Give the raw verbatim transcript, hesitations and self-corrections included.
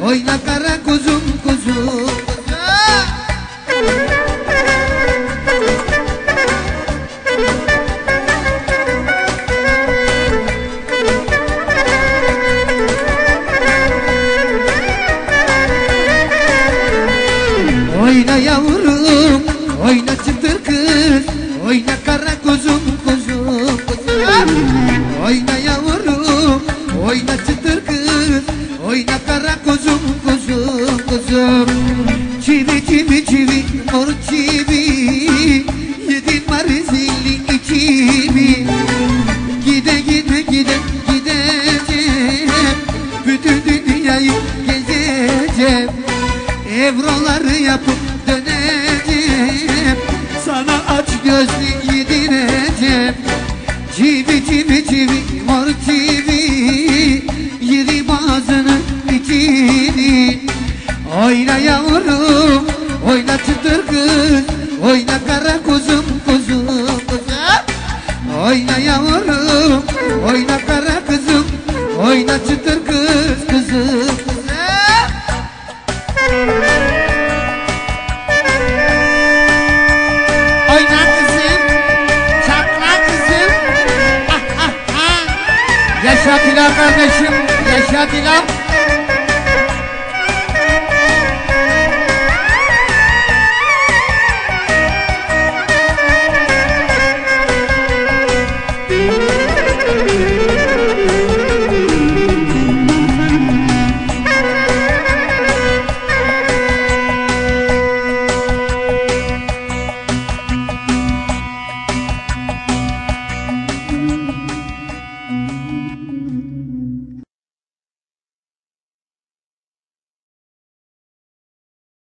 oyna kara kuzum kuzum. Oyna yavrum, oyna çıtır kız, oyna kara kuzum kuzum kuzum. Oyna yavrum, oyna çıtır kız, oyna kara kuzum kuzum kuzum. Çivi çivi çivi, mor çivi, yedin marizilin çivi. Gide gide gide gideceğim, bütün dünyayı gezeceğim. Evroları yapıp döneceğim, sana aç gözlü yedireceğim. Çivi çivi çivi, mor çivi, yedi bazının içini. Oyna yavrum, oyna çıtır kız, oyna kara kuzum kuzum kuzum. Oyna yavrum, oyna kara kızım, oyna çıtır kız kızım kızım. Oyna kızım, çatla kızım. Ah, ah, ah. Yaşa Dilan kardeşim, yaşa Dilan.